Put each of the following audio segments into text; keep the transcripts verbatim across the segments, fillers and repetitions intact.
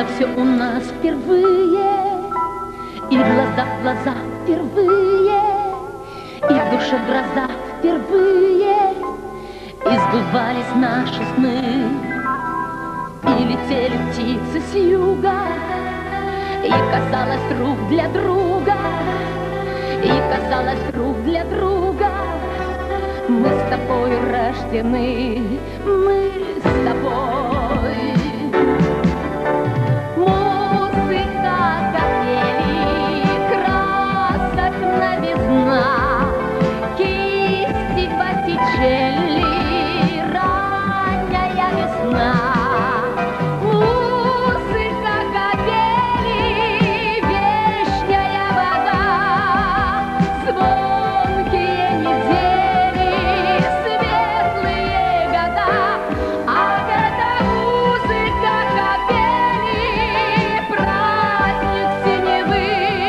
Было все у нас впервые, и глаза в глаза впервые, и в душе гроза впервые, и сбывались наши сны, и летели птицы с юга, и казалось друг для друга, и казалось друг для друга, мы с тобой рождены, мы с тобой. Музыка капели, красок новизна, кисти Боттичелли, ранняя весна. Музыка капели, вешняя вода, звонкие недели, светлые года. Ах, это музыка капели, праздник синевы,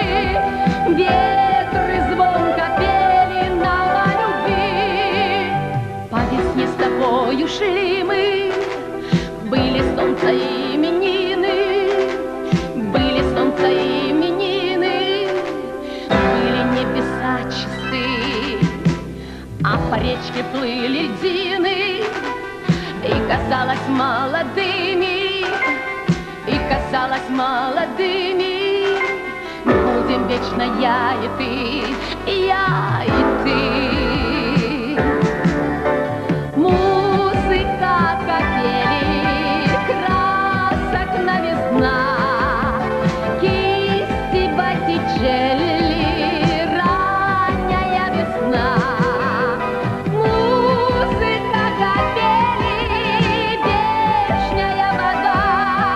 ветер и звон капели нам о любви. По весне с тобою шли мы, были солнца именины, были солнца именины, были небеса чисты, а по речке плыли льдины, и казалось молодыми, и казалось молодыми, будем вечно я и ты, я и ты. Музыка капели, красок новизна, кисти Боттичелли, ранняя весна. Музыка капели, вечная вода,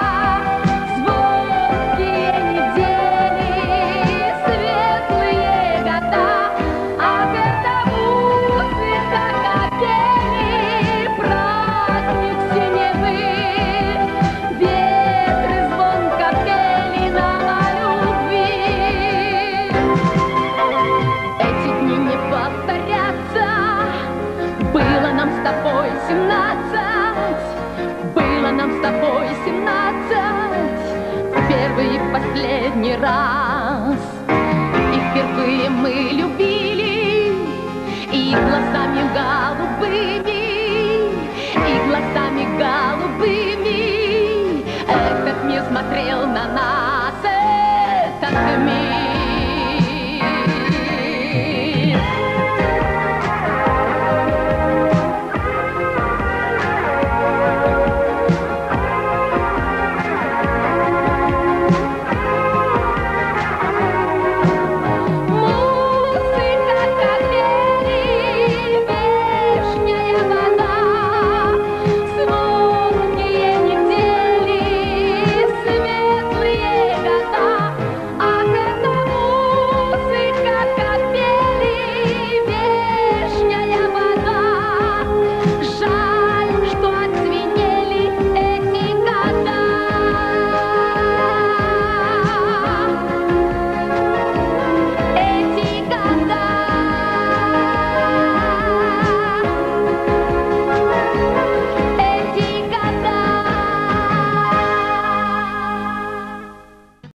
звонкие недели, светлые года. Ах, это музыка капели, праздник синевы, ветер и звон капели нам о любви. Эти дни не повторятся, было нам с тобой семнадцать, было нам с тобой семнадцать, первый и последний раз. И впервые мы любили, и глазами голубыми, и глазами голубыми